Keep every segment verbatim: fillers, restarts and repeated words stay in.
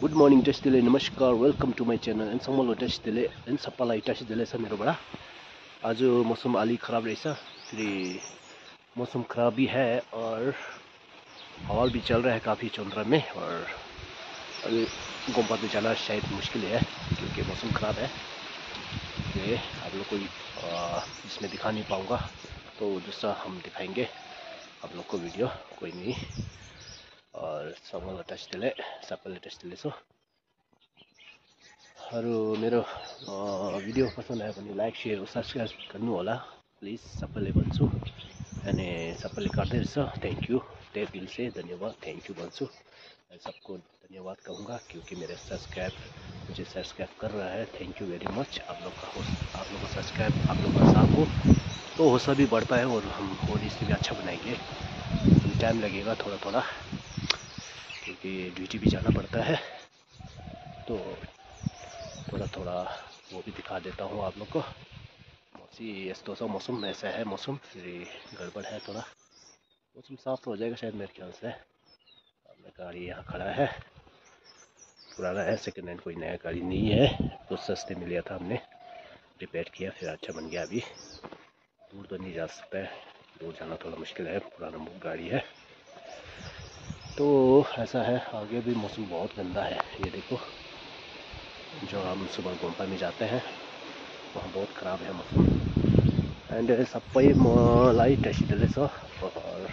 Good morning टचदिले नमस्कार welcome to my channel and समल टचदिले एंड सबलाई टचदिले छ मेरो बड़ा। आज मौसम अली खराब रहेछ, फिर मौसम खराब भी है और हवा भी चल रहा है काफ़ी चंद्रा में। और अभी गोम्पा में जाना शायद मुश्किल है क्योंकि मौसम खराब है। ये आप लोग को इसमें दिखा नहीं पाऊँगा, तो दूसरा हम दिखाएंगे आप लोग को वीडियो, कोई नहीं। और समल टचदिले सबैले टचदिले छ। अरू मेरो भिडियो पसन्द आयो भने लाइक शेयर सब्सक्राइब गर्नु होला प्लिज, सबैले भन्छु। अनि सबैले गर्दै रहेछ, थैंक यू, तहे दिल से धन्यवाद, थैंक यू भन्छु। सबको धन्यवाद कहूँगा क्योंकि मेरे सब्सक्राइब मुझे सब्सक्राइब कर रहा है। Thank you very much. आप लोग का हो आप लोग का सब्सक्राइब आप लोग का साथ हो तो हौसला भी बढ़ता है और हम और इससे भी अच्छा बनाएंगे। टाइम लगेगा थोड़ा थोड़ा क्योंकि ड्यूटी भी जाना पड़ता है, तो थोड़ा थोड़ा वो भी दिखा देता हूँ आप लोग को। मौसी यस्तो छ, मौसम ऐसा है, मौसम फिर गड़बड़ है थोड़ा। मौसम साफ हो जाएगा शायद मेरे ख्याल से। अपना गाड़ी यहाँ खड़ा है, पुराना है, सेकेंड हैंड, कोई नया गाड़ी नहीं है। कुछ सस्ते में लिया था हमने, रिपेयर किया, फिर अच्छा बन गया। अभी दूर तो नहीं जा सकता है, दूर जाना थोड़ा मुश्किल है, पुराना गाड़ी है। तो ऐसा है। आगे भी मौसम बहुत गंदा है, ये देखो। जो हम सुबह गोम्पा में जाते हैं वहाँ बहुत ख़राब है मौसम। एंड सबै मलाई टचदिले छ और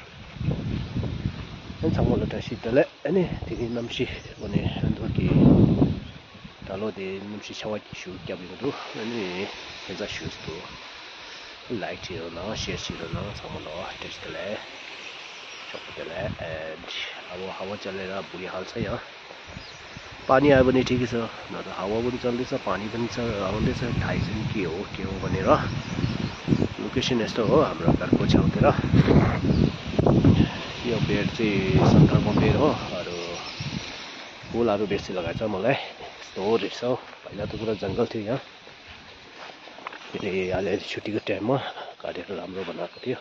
समल टचदिले अनि तिनी नम्सी भने दोकी talo de numshi shawat shu kyabiru ani eza shoes to like to na share chiro na samalo testele chokdele and अब हावा चलेर बुरी हाल छ। यहाँ पानी आयो भने ठिकै छ, न त हावा पनि चल्दैछ, पानी पनि छ, आउँदैछ, थाहै छैन के हो के हो भनेर। लोकेसन यस्तो हो हाम्रो घरको छेउतिर। यो पेड चाहिँ सन्तराको पेड हो। अरू फुलहरू बेसी लगाएको छ मलाई, यस्तो हो रहेछ। पहिला त पुरा जङ्गल थियो यहाँ, फेरि अहिले छुट्टीको टाइममा काटेर राम्रो बनाएको थियो।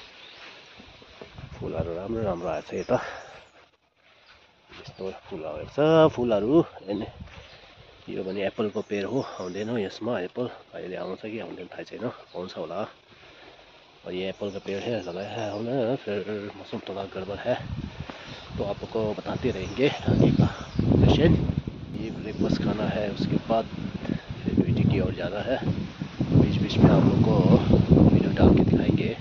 फुलहरू राम्रो राम्रो आएछ यता, यस्तो फुलहरू छ फुलहरू। अनि यो भने एप्पलको पेड हो, आउँदैन यसमा एप्पल, अहिले आउँछ कि आउँदैन थाहा छैन, आउँछ होला। और ये एप्पल का पेड़ है, लगाया है हमने। फिर मौसम थोड़ा गड़बड़ है तो आपको बताते रहेंगे आगे का लोकेशन। ये ब्रेकफास्ट खाना है, उसके बाद फिर ड्यूटी की ओर जाना है। बीच बीच में आप लोग को वीडियो डाल के दिखाएंगे।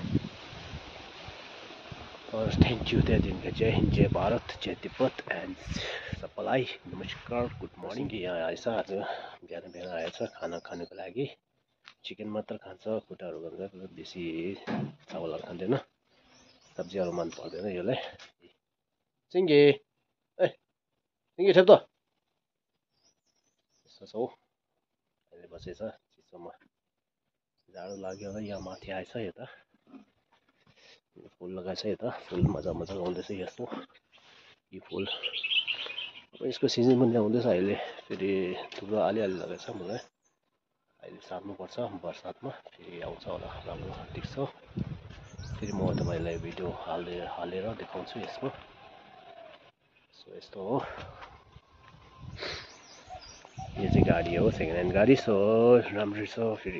और थैंक यू, जय दिन का जय हिंद, जय भारत, जय तिब्बत एंड सबलाई नमस्कार, गुड मर्निङ। यहाँ आएछ, आज बिहान बिहान आएछ खाना खानुको लागि। चिकन मात्र खान्छ, खुट्टाहरू खान्छ, बेसी चावलहरू खाँदैन, सब्जीहरू मन पर्दैन यसलाई। सिङ्गे ए सिङ्गे ठेप त यस्तो छ हौ, अहिले बसेछ चिसोमा, जाडो लाग्यो होला। यहाँ माथि आएछ, यता फुल लगाएछ, यता फुल मजा मजा आउँदैछ यस्तो। यो फुल अब यसको सिजन पनि आउँदैछ अहिले, फेरि थुप्रो अलिअलि लगाएछ मलाई। अहिले सार्नुपर्छ बर्सातमा, फेरि आउँछ होला, राम्रो देख्छ। फेरि म तपाईँलाई भिडियो हालेर हालेर देखाउँछु यसको। सो यस्तो हो, यो चाहिँ गाडी हो, सेकेन्ड ह्यान्ड गाडी। सो राम्रो छ। फेरि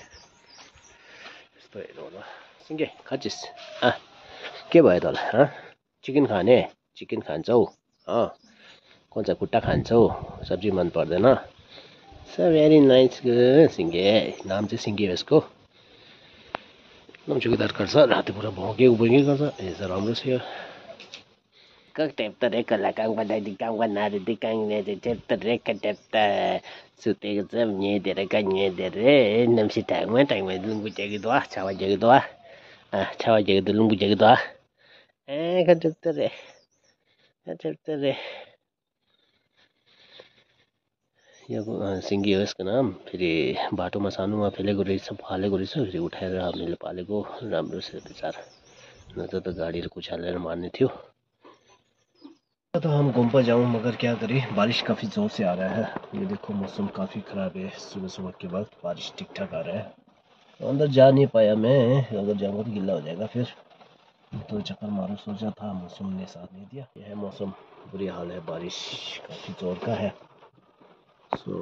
यस्तो हेर्नु होला। सिङ्गे खाँचिस अँ के भयो तँलाई? चिकन खाने? चिकन खान्छौ? अँ कञ्चा खुट्टा खान्छौ? सब्जी मन पर्दैन? सो भेरी नाइस सिङ्गे, नाम चाहिँ सिङ्गे हो यसको। एकदम चौकीदार गर्छ, राति पुरा भौँकेको भौँकेको गर्छ। यसो राम्रो छ यो। कक टेप्ता रेक लगाङ बदाइदि गाङ बनारे दि गाङ ने टेप्ता रेक टेप्ता सुतेको छ न्येदेर का न्येदेर नम्सी टाङमा टाङमा लुङ्गु जेगि दोआ छावा जेगि दोआ आ छावा जेगि द लुङ्गु जेगि दोआ ए का टेप्ता रे टेप्ता रे। यो सिङ्गी हो यसको नाम। फेरि बाटोमा सानोमा फेलेको रहेछ, फालेको रहेछ, फेरि उठाएर हामीले पालेको। राम्रो छ विचार, न त त गाडीले कुछालेर मार्ने थियो। तो हम गोम्पा जाऊँ मगर क्या करें, बारिश काफ़ी ज़ोर से आ रहा है। ये देखो मौसम काफ़ी ख़राब है, सुबह सुबह के बाद बारिश ठीक ठाक आ रहा है। तो अंदर जा नहीं पाया मैं, अगर जाऊँगा तो गिल्ला हो जाएगा फिर। तो चक्कर मारो सोचा था, मौसम ने साथ नहीं दिया। यह मौसम बुरी हाल है, बारिश काफ़ी ज़ोर का है। सो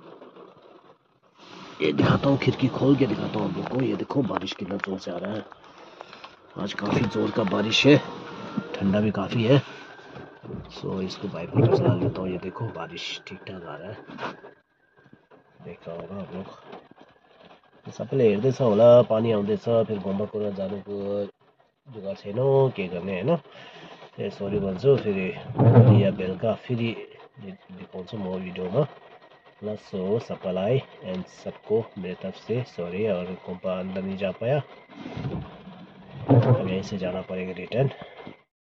ये दिखाता हूँ, खिड़की खोल के दिखाता हूँ आप लोग को। ये देखो बारिश कितना जोर से आ रहा है। आज काफ़ी ज़ोर का बारिश है, ठंडा भी काफ़ी है। सो इसको बाइक पर चला लेता हूँ। ये देखो बारिश ठीक ठाक आ रहा है, देख रहा होगा आप लोग। सबले हेर्दैछ होला पानी आउँदैछ, फेरि घुम्बाकुरा जानुको जुगाड छैन, के गर्ने होइन। फेरि सरी भन्छु, फेरि भोलि या बेलुका फेरि दिखाउँछु म वीडियोमा ल। सो सबैलाई एंड सबको मेरे तरफ से सॉरी, और घुम्पा अंदर नहीं जा पाया, अब यहीं से जाना पड़ेगा रिटर्न।